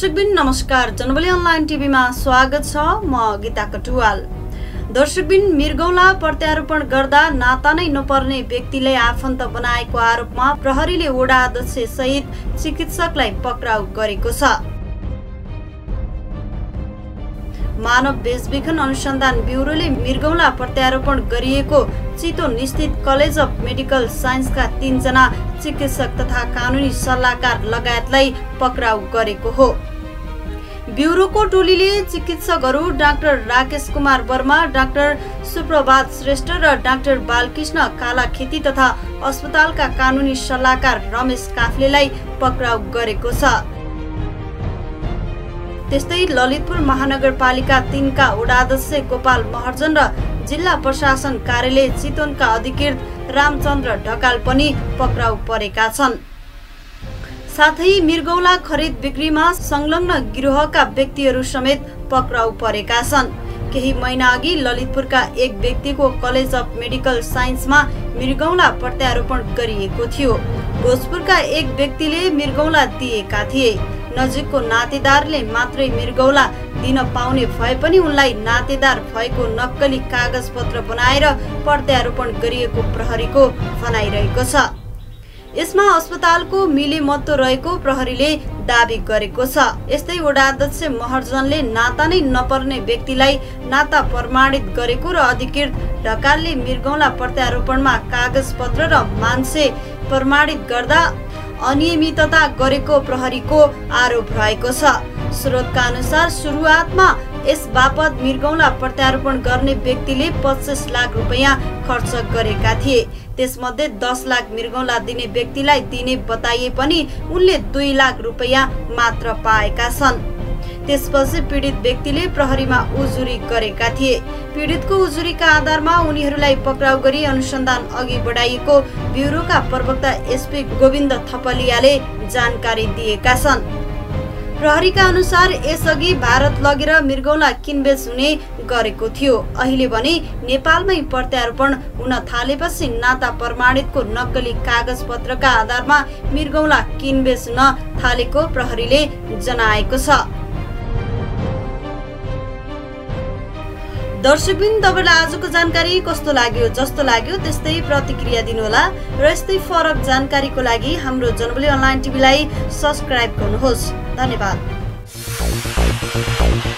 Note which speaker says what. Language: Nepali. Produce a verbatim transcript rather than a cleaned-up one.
Speaker 1: दर्शकबिन नमस्कार, जनबली अनलाइन टिभीमा स्वागत छ। म गीता कटुवाल। दर्शकबिन, मृगौला प्रत्यारोपण गर्दा नाता नै नपर्ने व्यक्तिले आफन्त बनाएको आरोपमा प्रहरीले वडा अध्यक्ष सहित चिकित्सकलाई पक्राउ गरेको छ। मानव बेचबिखन अनुसन्धान ब्युरोले मृगौला प्रत्यारोपण गरिएको चितवन स्थित कलेज अफ मेडिकल साइन्सका तीनजना चिकित्सक तथा कानुनी सल्लाहकार लगायतलाई पक्राउ गरेको हो। ब्युरोको टोलीले चिकित्सकहरू डाक्टर राकेश कुमार वर्मा, डाक्टर सुप्रभात श्रेष्ठ र डाक्टर बालकृष्ण कालाखेती तथा अस्पतालका कानुनी सल्लाहकार रमेश काफ्लेलाई पक्राउ गरेको छ। त्यस्तै ललितपुर महानगरपालिका तीनका वडाध्यक्ष गोपाल महर्जन र जिल्ला प्रशासन कार्यालय चितवनका अधिकृत रामचन्द्र ढकाल पनि पक्राउ परेका छन्। साथै मृगौला खरिद बिक्रीमा संलग्न गिरोहका व्यक्तिहरू समेत पक्राउ परेका छन्। केही महिना अघि ललितपुरका एक व्यक्तिको कलेज अफ मेडिकल साइन्समा मृगौला प्रत्यारोपण गरिएको थियो। भोजपुरका एक व्यक्तिले मृगौला दिएका थिए। नजिकको नातेदारले मात्रै मृगौला दिन पाउने भए पनि उनलाई नातेदार भएको नक्कली कागज पत्र बनाएर प्रत्यारोपण गरिएको प्रहरीको भनाइरहेको छ। यसमा अस्पतालको मिलेमत्तो रहेको प्रहरीले दाबी गरेको छ। यस्तै वडा अध्यक्ष महर्जनले नाता नै नपर्ने व्यक्तिलाई नाता प्रमाणित गरेको र अधिकृत ढकालले मृगौला प्रत्यारोपणमा कागज पत्र र मान्छे प्रमाणित गर्दा अनियमितता गरेको प्रहरीको आरोप रहेको छ। स्रोतका अनुसार सुरुवातमा यस बापत मृगौला प्रत्यारोपण गर्ने व्यक्तिले पच्चीस लाख रुपैयाँ खर्च गरेका थिए। त्यसमध्ये दस लाख मृगौला दिने व्यक्तिलाई दिने बताइए पनि उनले दुई लाख रुपैयाँ मात्र पाएका छन्। त्यसपछि पीडित व्यक्तिले प्रहरीमा उजुरी गरेका थिए। पीडितको उजुरीका आधारमा उनीहरूलाई पक्राउ गरी अनुसन्धान अघि बढाइएको ब्युरोका प्रवक्ता एसपी गोविन्द थपलियाले जानकारी दिएका छन्। प्रहरीका अनुसार यसअघि भारत लगेर मृगौला किनबेच हुने गरेको थियो। अहिले भने नेपालमै प्रत्यारोपण हुन थालेपछि नाता प्रमाणितको नक्कली कागज पत्रका आधारमा मृगौला किनबेच हुन थालेको प्रहरीले जनाएको छ। दर्शकबिन, तपाईलाई आजको जानकारी कस्तो लाग्यो? जस्तो लाग्यो त्यस्तै प्रतिक्रिया दिनुहोला र यस्तै फरक जानकारीको लागि हाम्रो जनबली अनलाइन टिभीलाई सब्स्क्राइब गर्नुहोस्। धन्यवाद।